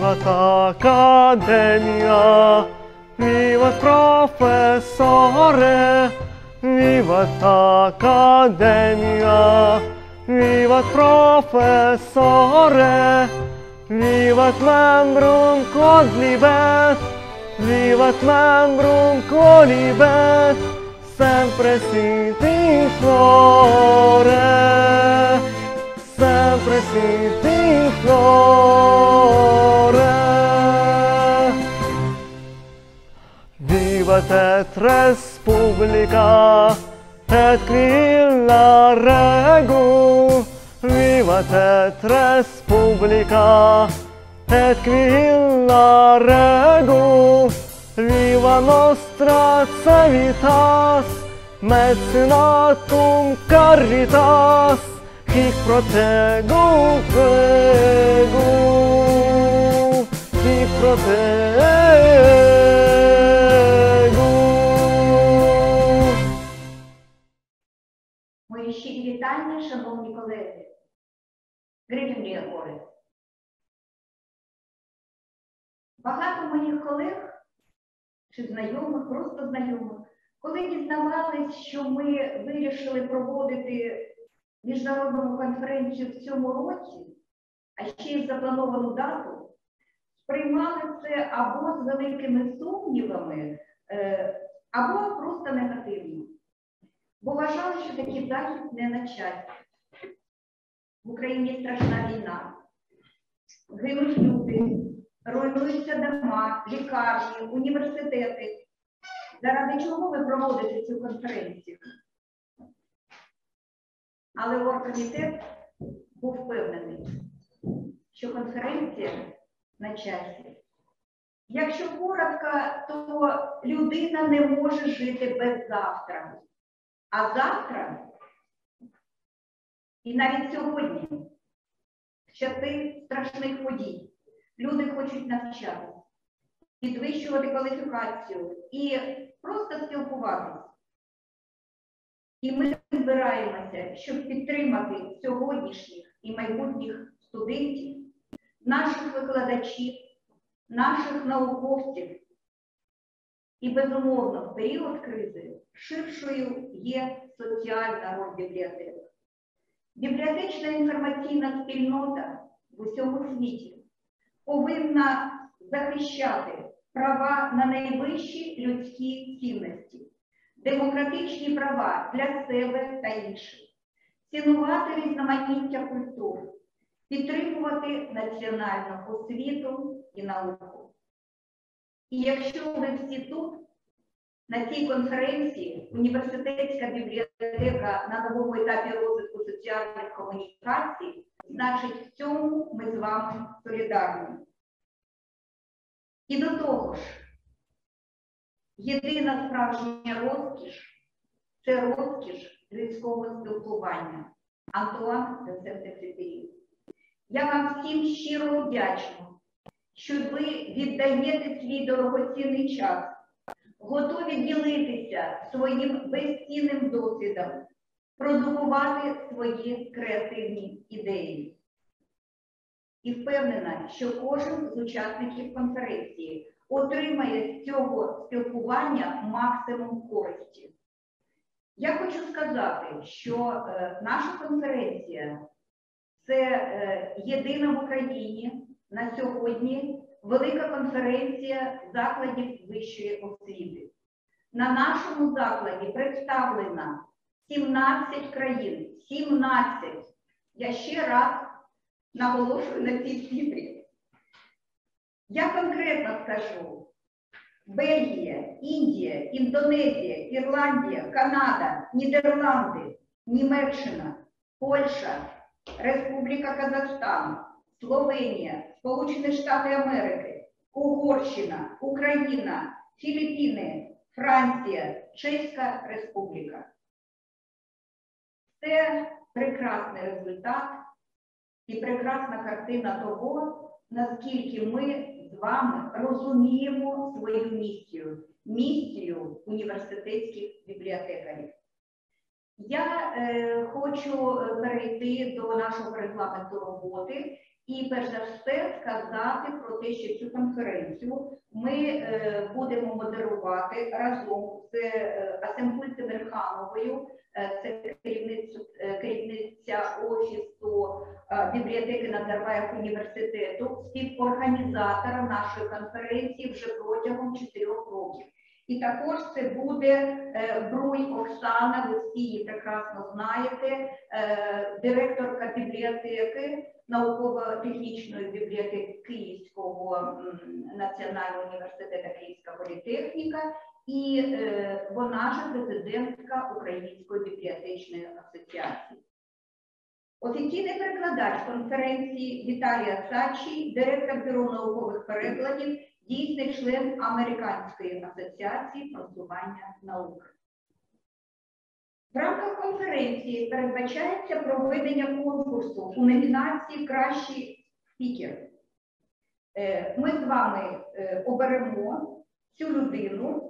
Vivat Academia, vivat professore, vivat Academia, vivat professore, vivat membrum quodlibet, vivat membrum quodlibet, sempre sit in flore, sempre sit in flore. Vivat et res publica, et qui illa regum, vivat et res publica, et qui illa regum, viva nostra civitas, mecenatum caritas, hic protegu pegu, hic protegu. Мої щирі вітання, шановні колеги. Гривні гори. Багато моїх колег, чи знайомих, просто знайомих, коли дізнавались, що ми вирішили проводити міжнародну конференцію в цьому році, а ще й заплановану дату, сприймали це або з великими сумнівами, або просто негативно. Бо вважали, що такий захід не на часі. В Україні страшна війна, гинуть люди, руйнуються дома, лікарні, університети. Заради чого ви проводите цю конференцію? Але оргкомітет був впевнений, що конференція на часі. Якщо коротко, то людина не може жити без завтра. А завтра, і навіть сьогодні, в часи страшних подій, люди хочуть навчатися, підвищувати кваліфікацію і просто спілкуватися. І ми збираємося, щоб підтримати сьогоднішніх і майбутніх студентів, наших викладачів, наших науковців. І, безумовно, в період кризи ширшою є соціальна роль бібліотек. Бібліотечна інформаційна спільнота в усьому світі повинна захищати права на найвищі людські цінності, демократичні права для себе та інших, цінувати різноманіття культур, підтримувати національну освіту і науку. І якщо ви всі тут, на цій конференції університетська бібліотека на новому етапі розвитку соціальних комунікацій, значить в цьому ми з вами солідарні. І до того ж, єдина справжня розкіш – це розкіш людського спілкування. Антуан де Сент-Екзюпері. Я вам всім щиро вдячна, що ви віддаєте свій дорогоцінний час, готові ділитися своїм безцінним досвідом, продукувати свої креативні ідеї. І впевнена, що кожен з учасників конференції отримає з цього спілкування максимум користі. Я хочу сказати, що наша конференція – це єдина в Україні на сьогодні велика конференція закладів вищої освіти. На нашому закладі представлено 17 країн. 17! Я ще раз наголошую на цій цифрі. Я конкретно скажу: Бельгія, Індія, Індонезія, Ірландія, Канада, Нідерланди, Німеччина, Польща, Республіка Казахстан, Словенія, Сполучені Штати Америки, Угорщина, Україна, Філіппіни, Франція, Чеська Республіка. Це прекрасний результат і прекрасна картина того, наскільки ми з вами розуміємо свою місію, місію університетських бібліотекарів. Я хочу перейти до нашого регламенту роботи І перш за все сказати про те, що цю конференцію ми будемо модерувати разом з Асемблею Семерхановою, це керівниця Офісу бібліотеки Назарбаєва університету, співорганізатора нашої конференції вже протягом 4 років. І також це буде Бруй Оксана, ви всі її прекрасно знаєте, директорка бібліотеки, науково-технічної бібліотеки Київського національного університету Київська політехніка, і вона ж президентка Української бібліотечної асоціації. Офіційний перекладач конференції Віталій Асачій, директор Бюро наукових перекладів, дійсний член Американської асоціації просування науки. В рамках конференції передбачається проведення конкурсу у номінації «Кращий спікер». Ми з вами оберемо цю людину,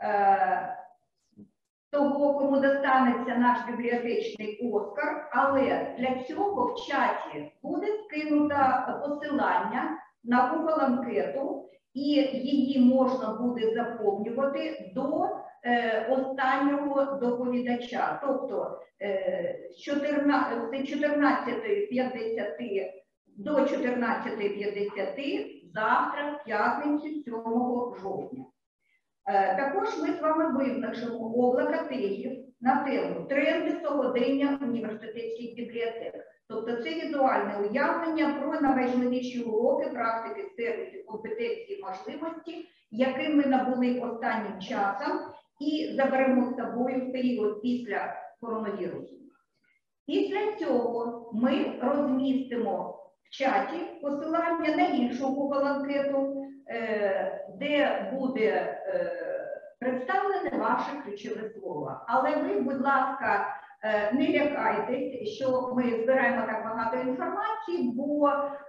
того, кому достанеться наш бібліотечний Оскар, але для цього в чаті буде скинуто посилання на Google анкету, і її можна буде заповнювати до останнього доповідача. Тобто з 14:50 до 14:50 завтра, в п'ятницю, 7 жовтня. Також ми з вами визначимо облака тегів на тему «Тренди сьогодення університетських бібліотек». Тобто це візуальне уявлення про найважливіші уроки, практики, сервісів, компетенції, можливості, яким ми набули останнім часом і заберемо з собою в період після коронавірусу. Після цього ми розмістимо в чаті посилання на іншу Google анкету, де буде представлене ваше ключове слово. Але ви, будь ласка, не лякайтесь, що ми збираємо так багато інформації, бо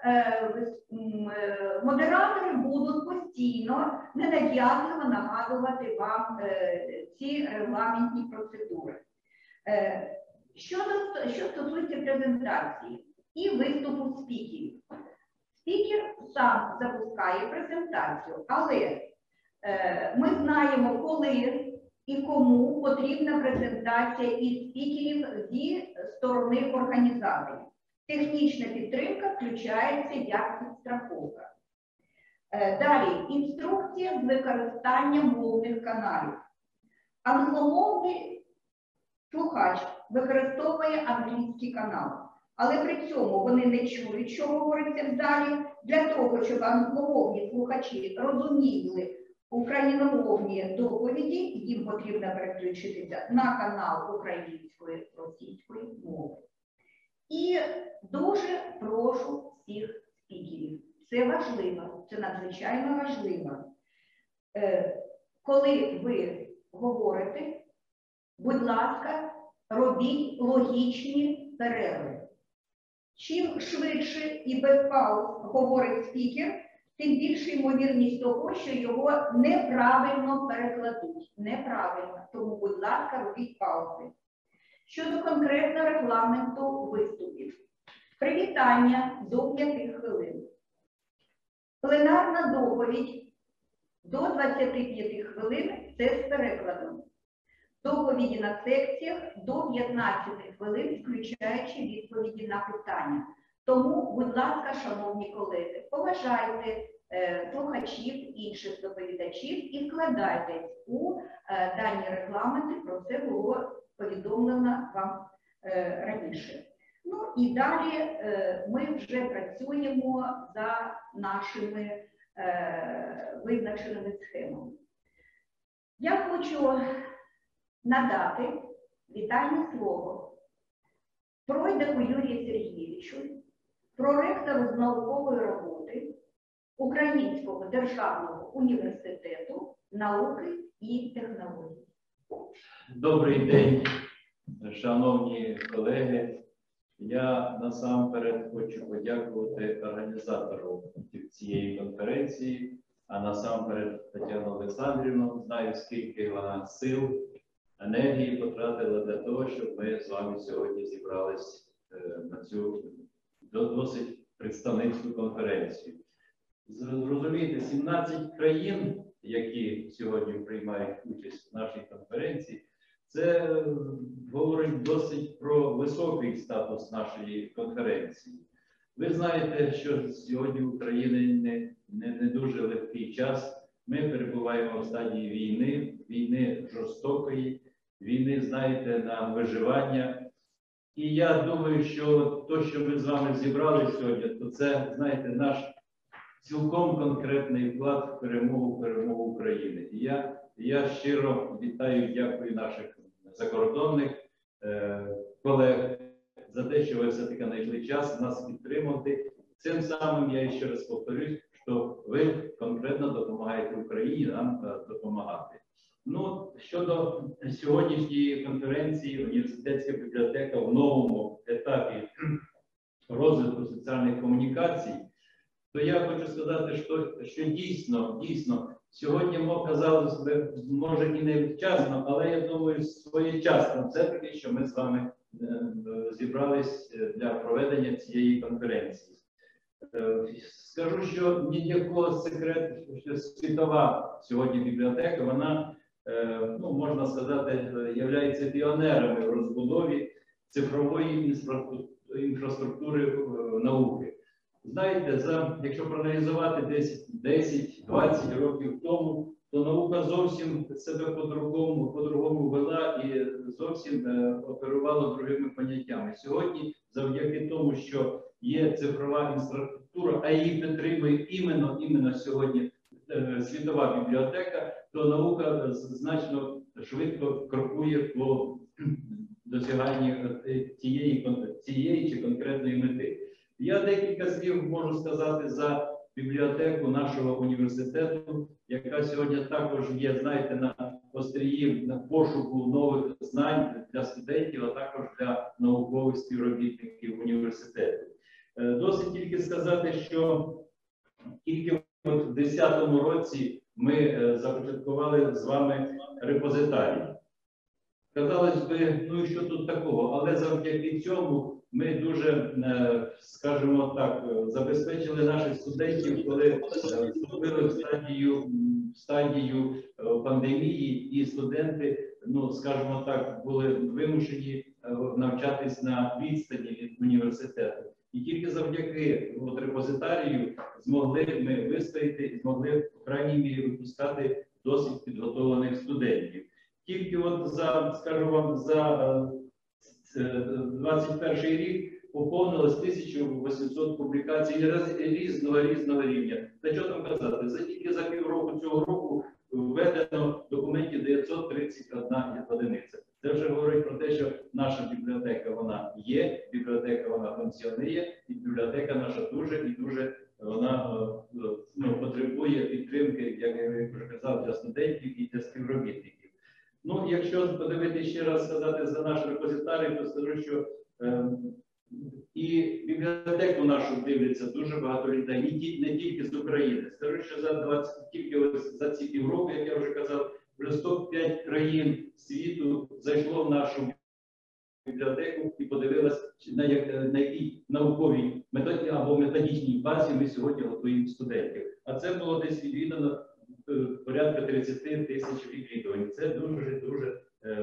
модератори будуть постійно ненав'язливо нагадувати вам ці регламентні процедури. Що стосується презентації і виступу спікерів. Спікер сам запускає презентацію, але ми знаємо, коли і кому потрібна презентація із спікерів зі сторони організаторів. Технічна підтримка включається як підстраховка. Далі, інструкція з використання мовних каналів. Англомовний слухач використовує англійський канал, але при цьому вони не чують, що говориться в залі. Для того, щоб англомовні слухачі розуміли україномовні доповіді, їм потрібно переключитися на канал української, російської мови. І дуже прошу всіх спікерів. Це важливо, це надзвичайно важливо. Коли ви говорите, будь ласка, робіть логічні перерви. Чим швидше і без пауз говорить спікер, тим більша ймовірність того, що його неправильно перекладуть. Неправильно. Тому, будь ласка, робіть паузи. Щодо конкретного регламенту виступів. Привітання до 5 хвилин. Пленарна доповідь до 25 хвилин – це з перекладом. Доповіді на секціях до 15 хвилин, включаючи відповіді на питання. Тому, будь ласка, шановні колеги, поважайте слухачів, інших доповідачів і вкладайтесь у дані регламенти, про це було повідомлено вам раніше. Ну і далі ми вже працюємо за нашими визначеними схемами. Я хочу надати вітальне слово Пройдаху Юрію Сергійовичу, проректору з наукової роботи Українського державного університету науки і технологій. Добрий день, шановні колеги. Я насамперед хочу подякувати організатору цієї конференції, а насамперед Тетяну Олександрівну. Знаю, скільки вона сил, енергії потратила для того, щоб ми з вами сьогодні зібрались на цю досить представницьку конференцію. Зрозумійте, 17 країн, які сьогодні приймають участь в нашій конференції, це говорить досить про високий статус нашої конференції. Ви знаєте, що сьогодні в Україні не дуже легкий час. Ми перебуваємо в стадії війни жорстокої, війни, знаєте, на виживання. І я думаю, що те, що ми з вами зібрали сьогодні, то це, знаєте, наш цілком конкретний вклад в перемогу України. І я щиро вітаю і дякую наших закордонних колег за те, що ви все-таки знайшли час нас підтримати. Цим самим я ще раз повторюсь, що ви конкретно допомагаєте Україні нам допомагати. Ну, щодо сьогоднішньої конференції «Університетська бібліотека в новому етапі розвитку соціальних комунікацій», то я хочу сказати, що дійсно, сьогодні, казалось би, може і не вчасно, але я думаю, своєчасно все-таки, що ми з вами зібрались для проведення цієї конференції. Скажу, що ніякого секрету, що світова сьогодні бібліотека, вона, можна сказати, є піонерами в розбудові цифрової інфраструктури науки. Знаєте, якщо проаналізувати десь 10-20 років тому, то наука зовсім себе по-другому вела і зовсім оперувала другими поняттями. Сьогодні, завдяки тому, що є цифрова інфраструктура, а її підтримує іменно сьогодні світова бібліотека, то наука значно швидко крокує по досяганню цієї чи конкретної мети. Я декілька слів можу сказати за бібліотеку нашого університету, яка сьогодні також є, знаєте, на острії пошуку нових знань для студентів, а також для наукових співробітників університету. Досить тільки сказати, що тільки в 2010 році ми започаткували з вами репозитарій. Казалось би, ну і що тут такого? Але завдяки цьому ми дуже, скажімо так, забезпечили наших студентів, коли вступили в стадію пандемії, і студенти, скажімо так, були вимушені навчатись на відстані від університету. І тільки завдяки репозитарію змогли ми вистояти і змогли, в крайній мірі, випускати досить підготовлених студентів. Тільки скажу вам, за 21 рік поповнилось 1800 публікацій різного рівня. Та що там казати, тільки за півроку цього року введено документів 931 одиниця. Це вже говорить про те, що наша бібліотека, вона є, бібліотека, вона функціонує, і бібліотека наша дуже вона потребує підтримки, як я вже казав, для студентів і для співробітників. Ну, якщо подивитися ще раз сказати за наш репозитарій, то скажу, що і бібліотеку нашу дивляться дуже багато людей, не тільки з України. Скажу, що тільки за ці півроку, як я вже казав, вже 105 країн світу зайшло в нашу бібліотеку і подивилось, на якій науковій або методичній базі ми сьогодні готуємо студентів. А це було десь відвідано порядка 30 тисяч відвідувань. Це дуже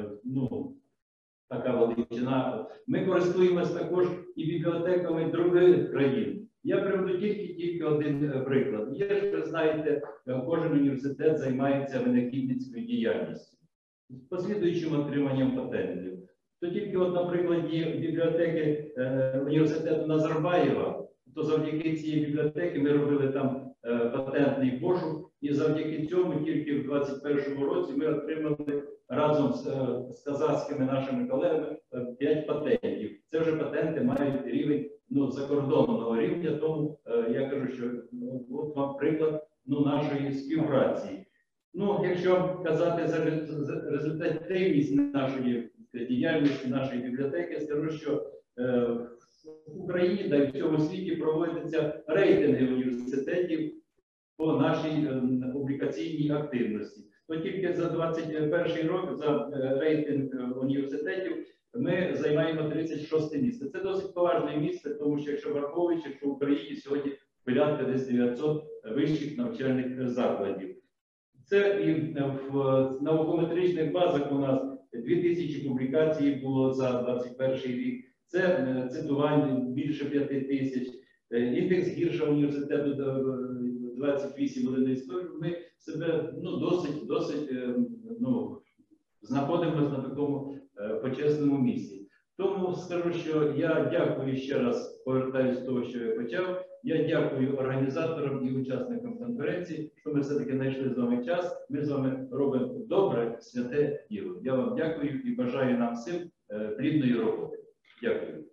така величина. Ми користуємося також і бібліотеками других країн. Я приведу тільки один приклад. Є ж, ви знаєте, кожен університет займається винахідницькою діяльністю, з послідуючим отриманням патентів. То тільки, наприклад, бібліотеки університету Назарбаєва, то завдяки цій бібліотеці ми робили там патентний пошук, і завдяки цьому тільки в 2021 році ми отримали разом з казахськими нашими колегами 5 патентів. Це вже патенти мають рівень закордонного рівня, тому я кажу, що от вам приклад нашої співпраці. Якщо казати за результативність нашої діяльності, нашої бібліотеки, скажу, що в Україні та й в цьому світі проводяться рейтинги університетів по нашій публікаційній активності. То тільки за 2021 рік, за рейтинг університетів, ми займаємо 36 місце. Це досить поважне місце, тому що якщо враховуючи, що в Україні сьогодні порядка десь 900 вищих навчальних закладів. Це і в наукометричних базах у нас 2000 публікацій було за 2021 рік. Це цитування більше 5000. Індекс Гірша університету 28 одиниць. Ми себе досить знаходимося на такому почесному місці. Тому скажу, що я дякую ще раз, повертаюся з того, що я почав. Я дякую організаторам і учасникам конференції, що ми все-таки знайшли з вами час. Ми з вами робимо добре, святе діло. Я вам дякую і бажаю нам всім плідної роботи. Дякую.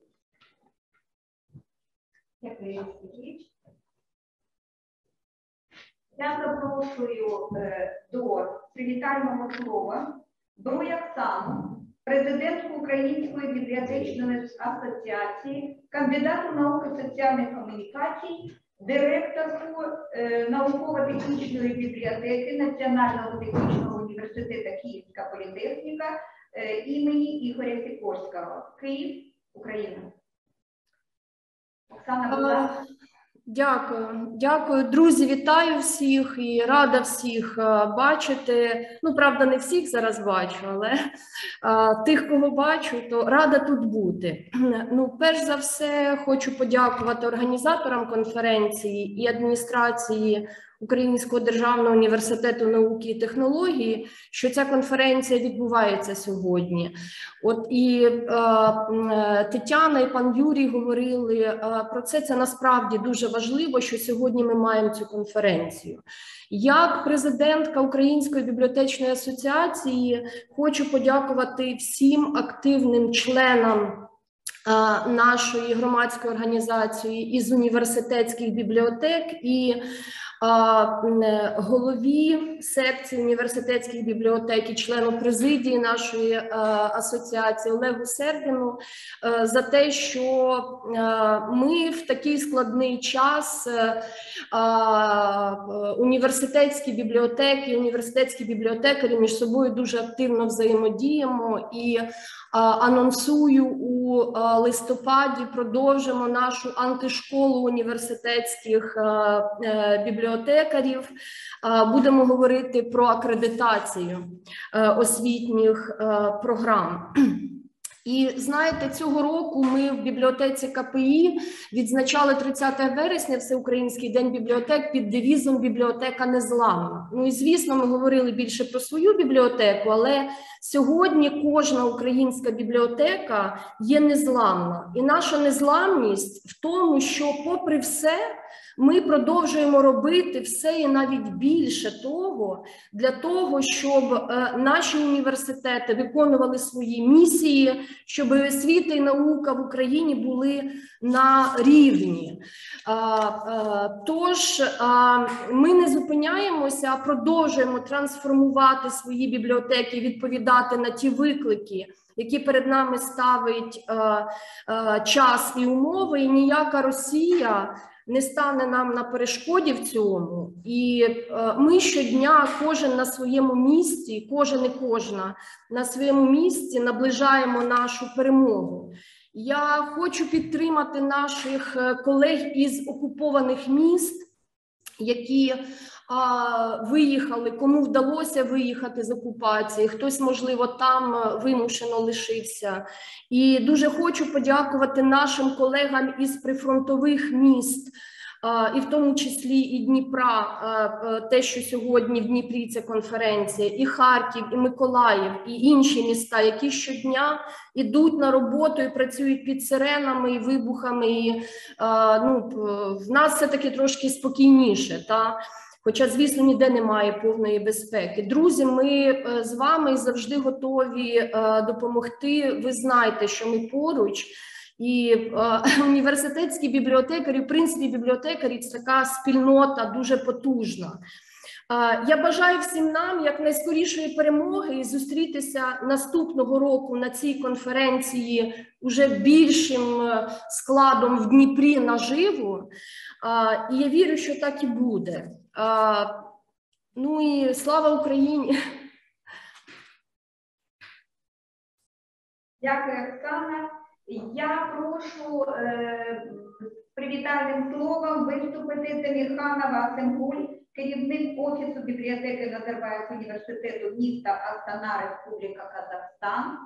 Дякую, Ігор Сергійович. Я запрошую до привітального слова Брояк Оксану, президентку Української бібліотечної асоціації, кандидату наук і соціальних комунікацій, директорку науково-технічної бібліотеки Національного технічного університету Київська політехніка імені Ігоря Сікорського. Київ, Україна. Оксана, будь ласка. Дякую. Друзі, вітаю всіх і рада всіх бачити. Ну, правда, не всіх зараз бачу, але тих, кого бачу, то рада тут бути. Ну, перш за все, хочу подякувати організаторам конференції і адміністрації Українського державного університету науки і технології, що ця конференція відбувається сьогодні. От і Тетяна і пан Юрій говорили про це. Це насправді дуже важливо, що сьогодні ми маємо цю конференцію. Як президентка Української бібліотечної асоціації хочу подякувати всім активним членам нашої громадської організації із університетських бібліотек і голові секції університетських бібліотек і члену президії нашої асоціації Олегу Сердіну за те, що ми в такий складний час університетські бібліотеки, університетські бібліотекарі між собою дуже активно взаємодіємо і анонсую у листопаді продовжимо нашу антишколу університетських бібліотекарів. Будемо говорити про акредитацію освітніх програм. І знаєте, цього року ми в бібліотеці КПІ відзначали 30 вересня Всеукраїнський день бібліотек під девізом «Бібліотека незламна». Ну і звісно, ми говорили більше про свою бібліотеку, але сьогодні кожна українська бібліотека є незламна. І наша незламність в тому, що попри все, ми продовжуємо робити все і навіть більше того, для того, щоб наші університети виконували свої місії, щоб освіта і наука в Україні були на рівні. Тож ми не зупиняємося, а продовжуємо трансформувати свої бібліотеки, відповідати на ті виклики, які перед нами ставить час і умови, і ніяка Росія не стане нам на перешкоді в цьому. І ми щодня, кожен на своєму місці, кожен і кожна на своєму місці наближаємо нашу перемогу. Я хочу підтримати наших колег із окупованих міст, які виїхали, кому вдалося виїхати з окупації, хтось, можливо, там вимушено лишився. І дуже хочу подякувати нашим колегам із прифронтових міст, і в тому числі і Дніпра, те, що сьогодні в Дніпрі ця конференція, і Харків, і Миколаїв, і інші міста, які щодня йдуть на роботу і працюють під сиренами і вибухами. І, в нас все-таки трошки спокійніше, та? Хоча, звісно, ніде немає повної безпеки. Друзі, ми з вами завжди готові допомогти. Ви знаєте, що ми поруч. І університетські бібліотекарі, в принципі, бібліотекарі – це така спільнота дуже потужна. Я бажаю всім нам якнайскорішої перемоги і зустрітися наступного року на цій конференції уже більшим складом в Дніпрі наживо. І я вірю, що так і буде. Ну і слава Україні! Дякую, Оксана. Я прошу з привітальним словом виступити Темірханова Асемгуль, керівник Офісу бібліотеки Назарбаєв університету міста Астана, Республіка Казахстан.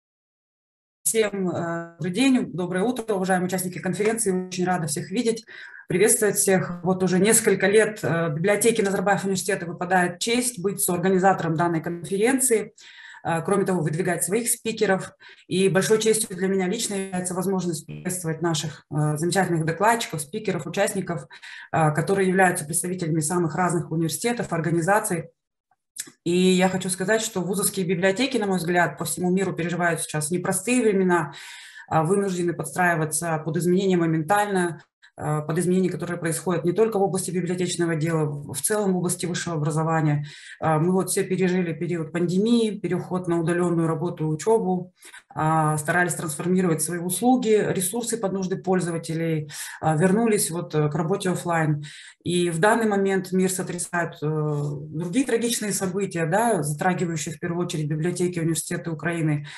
Всем добрый день, доброе утро, уважаемые участники конференции. Очень рада всех видеть, приветствовать всех. Вот уже несколько лет библиотеке Назарбаев университета выпадает честь быть соорганизатором данной конференции. Кроме того, выдвигать своих спикеров. И большой честью для меня лично является возможность приветствовать наших замечательных докладчиков, спикеров, участников, которые являются представителями самых разных университетов, организаций. И я хочу сказать, что вузовские библиотеки, на мой взгляд, по всему миру переживают сейчас непростые времена, вынуждены подстраиваться под изменения моментально, под изменения, которые происходят не только в области библиотечного дела, в целом в области высшего образования. Мы вот все пережили период пандемии, переход на удаленную работу и учебу, старались трансформировать свои услуги, ресурсы под нужды пользователей, вернулись вот к работе офлайн. И в данный момент мир сотрясает другие трагичные события, да, затрагивающие в первую очередь библиотеки университета Украины.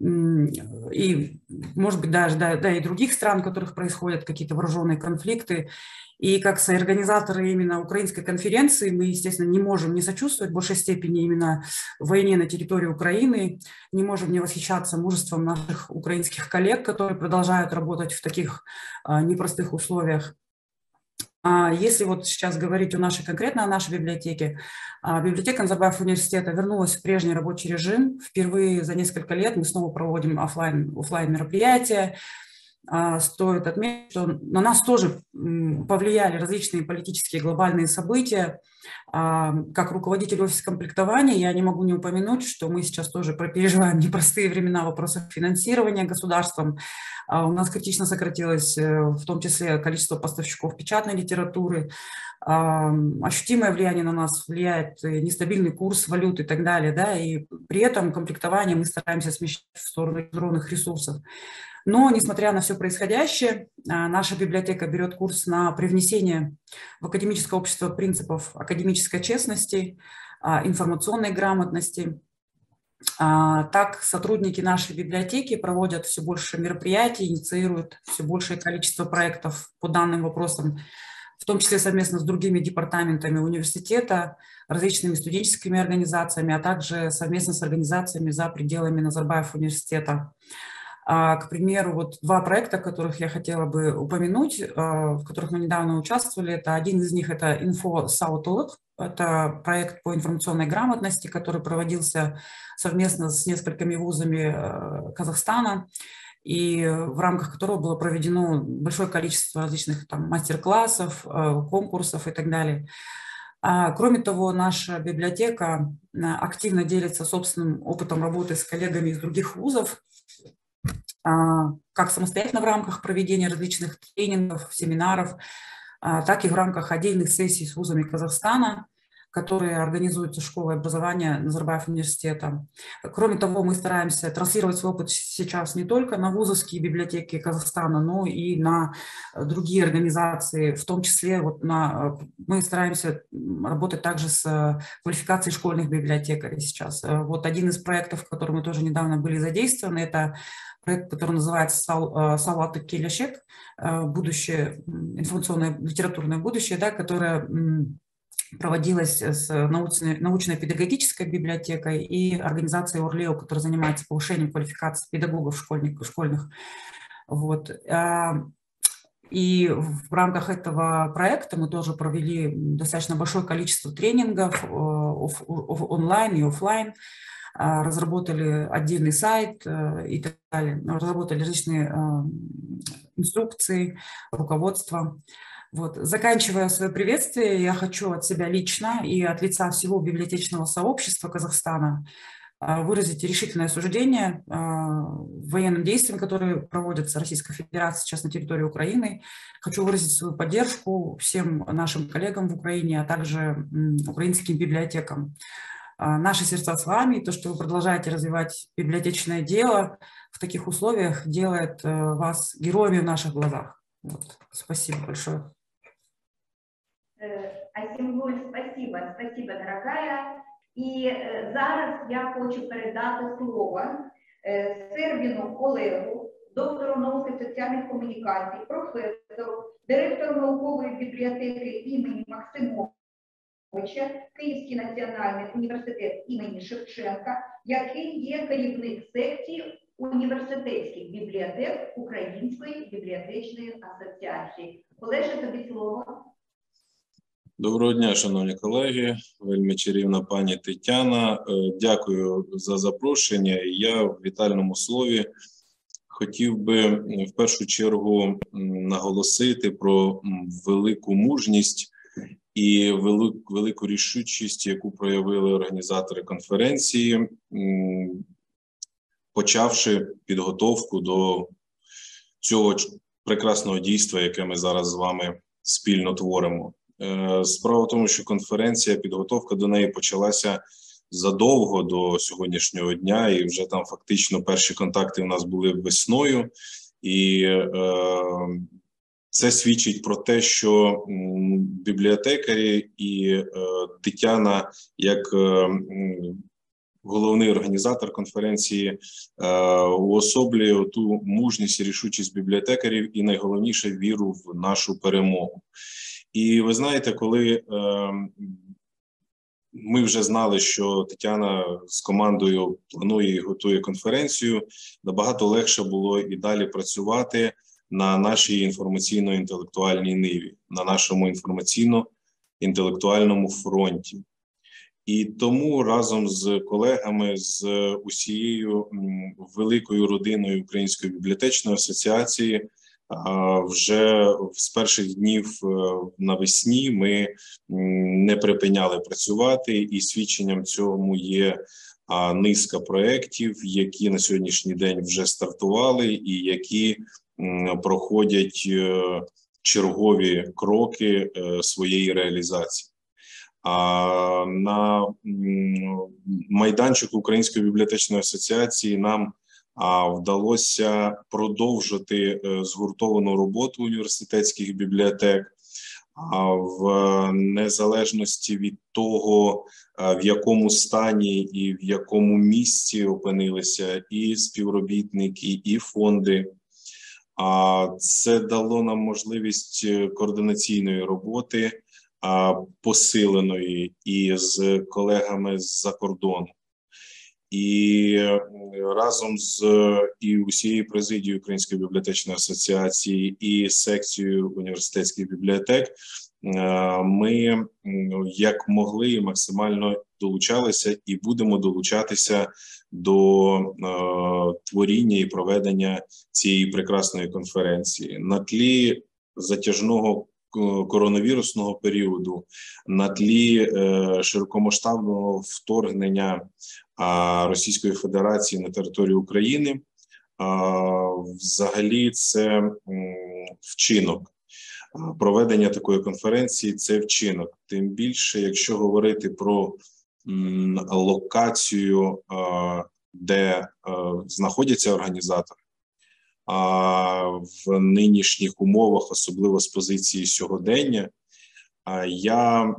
И, может быть, даже и других стран, в которых происходят какие-то вооруженные конфликты. И как соорганизаторы именно украинской конференции мы, естественно, не можем не сочувствовать в большей степени именно войне на территории Украины, не можем не восхищаться мужеством наших украинских коллег, которые продолжают работать в таких непростых условиях. Если вот сейчас говорить конкретно о нашей библиотеке, библиотека Назарбаев университета вернулась в прежний рабочий режим. Впервые за несколько лет мы снова проводим офлайн мероприятия. Стоит отметить, что на нас тоже повлияли различные политические глобальные события. Как руководитель офиса комплектования я не могу не упомянуть, что мы сейчас тоже переживаем непростые времена в вопросах финансирования государством. У нас критично сократилось в том числе количество поставщиков печатной литературы. Ощутимое влияние на нас влияет нестабильный курс валют и так далее. Да? И при этом комплектование мы стараемся смещать в сторону электронных ресурсов. Но, несмотря на все происходящее, наша библиотека берет курс на привнесение в академическое общество принципов академической честности, информационной грамотности. Так, сотрудники нашей библиотеки проводят все больше мероприятий, инициируют все большее количество проектов по данным вопросам, в том числе совместно с другими департаментами университета, различными студенческими организациями, а также совместно с организациями за пределами Назарбаев университета. К примеру, вот два проекта, которых я хотела бы упомянуть, в которых мы недавно участвовали. Один из них – это «Инфо-Саутолог». Это проект по информационной грамотности, который проводился совместно с несколькими вузами Казахстана, и в рамках которого было проведено большое количество различных мастер-классов, конкурсов и так далее. Кроме того, наша библиотека активно делится собственным опытом работы с коллегами из других вузов, как самостоятельно в рамках проведения различных тренингов, семинаров, так и в рамках отдельных сессий с вузами Казахстана, которые организуются школой образования Назарбаев университета. Кроме того, мы стараемся транслировать свой опыт сейчас не только на вузовские библиотеки Казахстана, но и на другие организации, в том числе мы стараемся работать также с квалификацией школьных библиотекарей сейчас. Вот один из проектов, в котором мы тоже недавно были задействованы, это проект, который называется «Сауаты Келешек», будущее, информационное литературное будущее, да, которое проводилась с научно-педагогической библиотекой и организацией Орлео, которая занимается повышением квалификации педагогов школьных. Вот. И в рамках этого проекта мы тоже провели достаточно большое количество тренингов онлайн и офлайн, разработали отдельный сайт и так далее, разработали различные инструкции, руководство. Вот. Заканчивая свое приветствие, я хочу от себя лично и от лица всего библиотечного сообщества Казахстана выразить решительное осуждение военным действиям, которые проводятся Российской Федерацией сейчас на территории Украины. Хочу выразить свою поддержку всем нашим коллегам в Украине, а также украинским библиотекам. Наши сердца с вами, то, что вы продолжаете развивать библиотечное дело в таких условиях, делает вас героями в наших глазах. Вот. Спасибо большое. Асемгуль, спасибо, дорогая. І зараз я хочу передати слово Сербіну Олегу, доктору наук і соціальних комунікацій, професору, директору наукової бібліотеки імені Максимовича, Київський національний університет імені Шевченка, який є керівник секції університетських бібліотек Української бібліотечної асоціації. Олеже, тобі слово. Доброго дня, шановні колеги, вельми чарівна пані Тетяна. Дякую за запрошення. Я в вітальному слові хотів би в першу чергу наголосити про велику мужність і велику рішучість, яку проявили організатори конференції, почавши підготовку до цього прекрасного дійства, яке ми зараз з вами спільно творимо. Справа в тому, що конференція, підготовка до неї почалася задовго до сьогоднішнього дня, і вже там фактично перші контакти у нас були весною, і це свідчить про те, що бібліотекарі і Тетяна, як головний організатор конференції, уособлює ту мужність і рішучість бібліотекарів і найголовніше віру в нашу перемогу. І ви знаєте, коли ми вже знали, що Тетяна з командою планує і готує конференцію, набагато легше було і далі працювати на нашій інформаційно-інтелектуальній ниві, на нашому інформаційно-інтелектуальному фронті. І тому разом з колегами, з усією великою родиною Української бібліотечної асоціації, вже з перших днів навесні ми не припиняли працювати, і свідченням цьому є низка проєктів, які на сьогоднішній день вже стартували і які проходять чергові кроки своєї реалізації. На майданчику Української бібліотечної асоціації нам вдалося продовжити згуртовану роботу університетських бібліотек в незалежності від того, в якому стані і в якому місці опинилися і співробітники, і фонди. Це дало нам можливість координаційної роботи, посиленої і з колегами з-за кордону. І разом з усією президією Української бібліотечної асоціації і секцією університетських бібліотек ми, як могли, максимально долучалися і будемо долучатися до творіння і проведення цієї прекрасної конференції. На тлі затяжного коронавірусного періоду, на тлі широкомасштабного вторгнення Російської Федерації на територію України, взагалі це вчинок. Проведення такої конференції – це вчинок. Тим більше, якщо говорити про локацію, де знаходяться організатори, в нинішніх умовах, особливо з позиції сьогодення, я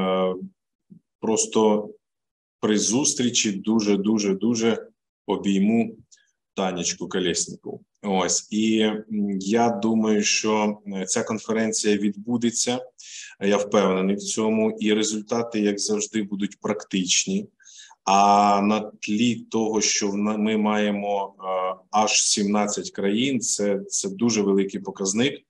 просто при зустрічі дуже обійму Танечку Колєснікову. Ось, і я думаю, що ця конференція відбудеться, я впевнений в цьому, і результати, як завжди, будуть практичні. А на тлі того, що ми маємо аж 17 країн, це дуже великий показник.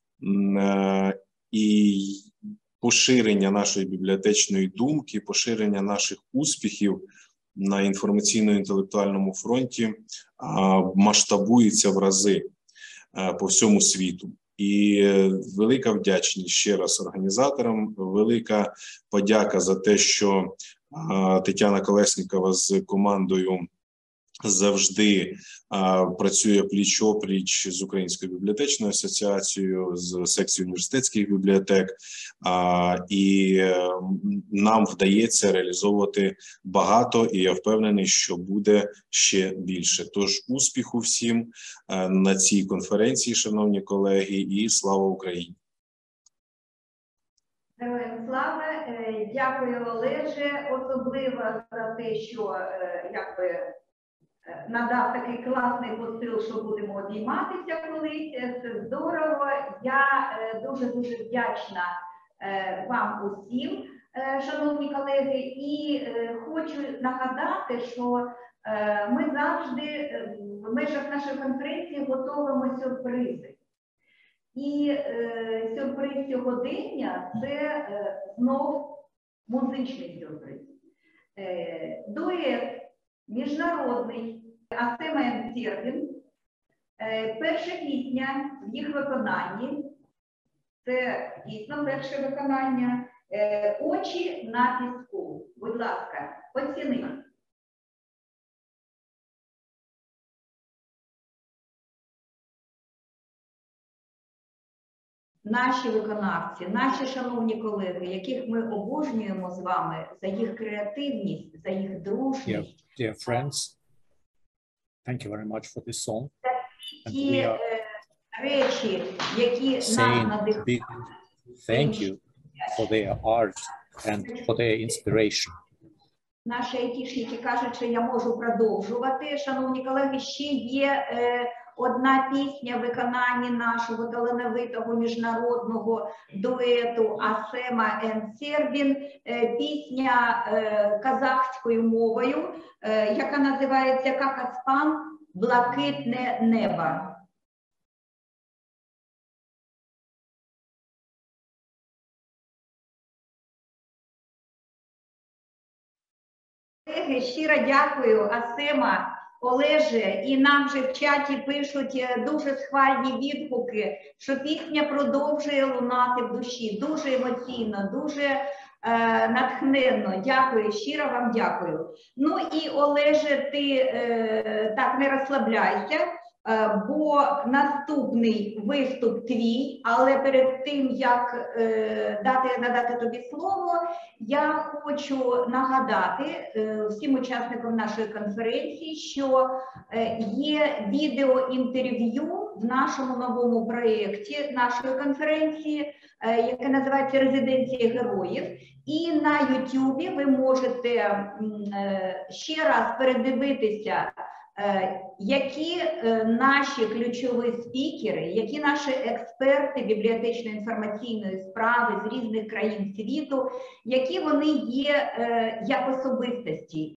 І поширення нашої бібліотечної думки, поширення наших успіхів на інформаційно-інтелектуальному фронті масштабується в рази по всьому світу. І велика вдячність ще раз організаторам, велика подяка за те, що Тетяна Колєснікова з командою завжди працює пліч-опліч з Українською бібліотечною асоціацією, з секцією університетських бібліотек, і нам вдається реалізовувати багато, і я впевнений, що буде ще більше. Тож успіху всім на цій конференції, шановні колеги, і слава Україні! Героям слава! Дякую, Олеже, особливо за те, що надав такий класний посил, що будемо обійматися колись. Це здорово. Я дуже-дуже вдячна вам усім, шановні колеги, і хочу нагадати, що ми завжди в межах нашої конференції готуємо сюрпризи. І сюрприз сьогодення – це знов музичний сюрприз. Дует міжнародний Асема енд Сербін. Перша пісня в їх виконанні, це дійсно перше виконання, «Очі на піску». Будь ласка, оцініть. Наші виконавці, наші шановні колеги, яких ми обожнюємо з вами за їх креативність, за їх дружність. Dear friends, thank you very much for this song. And Ті we are речі, які нас saying надихають. big thank you for their art and for their inspiration. Наші айтішники кажуть, що я можу продовжувати. Шановні колеги, ще є одна пісня в виконанні нашого талановитого міжнародного дуету Асема енд Сербін, пісня казахською мовою, яка називається «Как Аспан, блакитне небо». Колеги, щиро дякую, Асема, Олеже, і нам вже в чаті пишуть дуже схвальні відгуки, що пісня продовжує лунати в душі, дуже емоційно, дуже натхненно. Дякую, щиро вам дякую. Ну і, Олеже, ти так не розслабляйся, бо наступний виступ твій, але перед тим, як надати тобі слово, я хочу нагадати всім учасникам нашої конференції, що є відеоінтерв'ю в нашому новому проєкті нашої конференції, яке називається «Резиденція героїв». І на YouTube ви можете ще раз передивитися, які наші ключові спікери, які наші експерти бібліотечно-інформаційної справи з різних країн світу, які вони є як особистості.